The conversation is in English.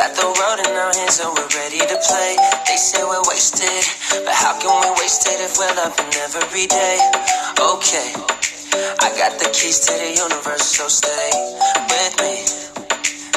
got the world in our hands, so we're ready to play. They say we're wasted, but how can we waste it if we're loving every day? Okay, I got the keys to the universe, so stay with me.